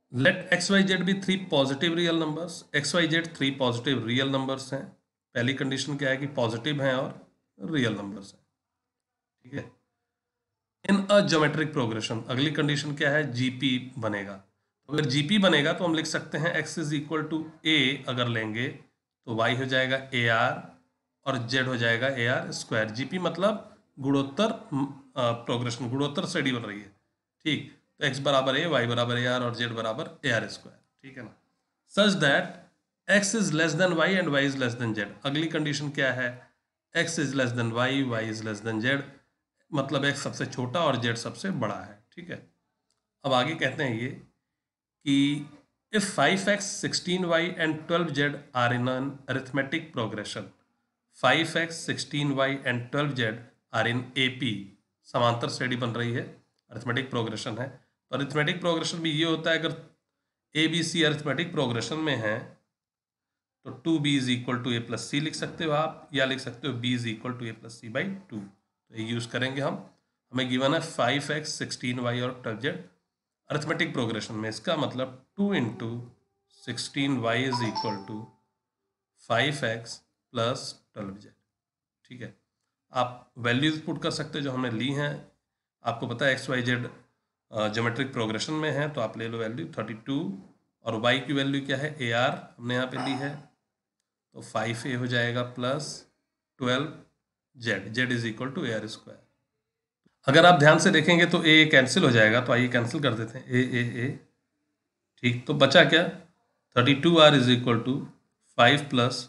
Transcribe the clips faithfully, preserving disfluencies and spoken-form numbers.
Late x y z भी three positive real numbers. X y z three positive real numbers हैं। पहली condition क्या है कि पॉजिटिव हैं और रियल नंबर्स हैं, ठीक है। इन अ ज्योमेट्रिक प्रोग्रेशन, अगली कंडीशन क्या है, जीपी बनेगा। अगर जीपी बनेगा तो हम लिख सकते हैं x is equal to a, अगर लेंगे तो वाई हो जाएगा ए आर और जेड हो जाएगा ए आर स्क्वायर। जीपी मतलब गुणोत्तर प्रोग्रेशन, गुणोत्तर श्रेणी बन रही है, ठीक। तो एक्स बराबर ए, वाई बराबर ए आर और जेड बराबर ए आर स्क्वायर, ठीक है ना। Such that x is less than y and y is less than z. अगली कंडीशन क्या है, x is less than y, y is less than z, मतलब एक्स सबसे छोटा और जेड सबसे बड़ा है, ठीक है। अब आगे कहते हैं ये कि if five x sixteen y and twelve z are in an arithmetic progression, five x sixteen y and twelve z are in A P, समांतर श्रेणी बन रही है, अरिथमेटिक प्रोग्रेशन है। तो अरिथमेटिक प्रोग्रेशन भी ये होता है, अगर a b c arithmetic progression में है तो two b is equal to a plus c लिख सकते हो आप, या लिख सकते हो b is equal to a plus c by two. तो ये यूज करेंगे हम। हमें गिवन है फाइव एक्स सिक्सटीन वाई और ट्वेल्व जेड अरिथमेटिक प्रोग्रेशन में, इसका मतलब two into sixteen y is equal to five x plus twelve z, ठीक है। आप वैल्यूज पुट कर सकते हो जो हमने ली हैं। आपको पता है x y z geometric progression में है, तो आप ले लो वैल्यू थर्टी टू, और वाई की वैल्यू क्या है, ए आर हमने यहाँ पे ली है, तो फाइव ए हो जाएगा plus twelve z, z is equal to a r square. अगर आप ध्यान से देखेंगे तो ए कैंसिल हो जाएगा, तो आइए कैंसिल कर देते हैं, ए ए ए, ठीक। तो बचा क्या, thirty two r is equal to five plus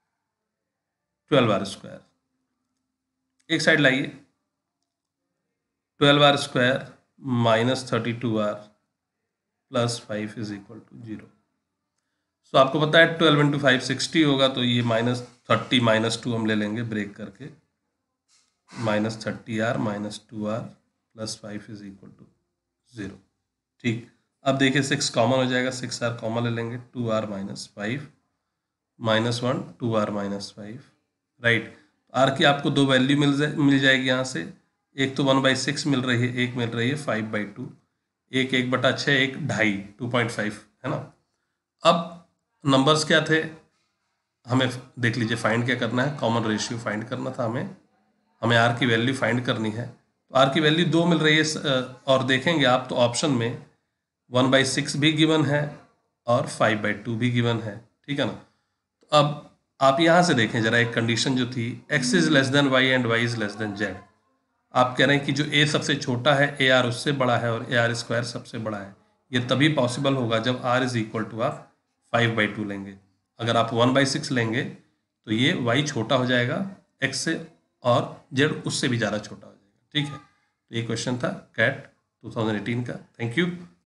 twelve r square. एक साइड लाइए, twelve r square minus thirty two r plus five is equal to zero. So आपको पता है ट्वेल्व इंटू फाइव सिक्सटी होगा, तो ये माइनस थर्टी माइनस टू हम ले लेंगे ब्रेक करके, minus thirty r minus two r plus five is equal to zero, ठीक। अब देखिए सिक्स कॉमन हो जाएगा, सिक्स आर कॉमन ले लेंगे, two r minus five minus one, two r minus five, right. R की आपको दो वैल्यू मिल जाए मिल जाएगी यहाँ से, एक तो वन बाई सिक्स मिल रही है, एक मिल रही है फाइव बाई टू, एक एक बटा छः, एक ढाई, टू पॉइंट फाइव, है ना। अब नंबर्स क्या थे, हमें देख लीजिए फाइंड क्या करना है, कॉमन रेशियो फाइंड करना था हमें हमें आर की वैल्यू फाइंड करनी है। तो आर की वैल्यू दो मिल रही है, और देखेंगे आप तो ऑप्शन में वन बाई सिक्स भी गिवन है और फाइव बाई टू भी गिवन है, ठीक है ना। तो अब आप यहाँ से देखें जरा, एक कंडीशन जो थी, x is less than y and y is less than z. आप कह रहे हैं कि जो ए सबसे छोटा है ए आर उससे बड़ा है और ए आर स्क्वायर सबसे बड़ा है। ये तभी पॉसिबल होगा जब आर इज इक्वल टू आप फाइव बाई टू लेंगे। अगर आप वन बाई सिक्स लेंगे तो ये वाई छोटा हो जाएगा एक्स से और जेड उससे भी ज़्यादा छोटा हो जाएगा, ठीक है। तो ये क्वेश्चन था कैट ट्वेंटी एटीन का। Thank you.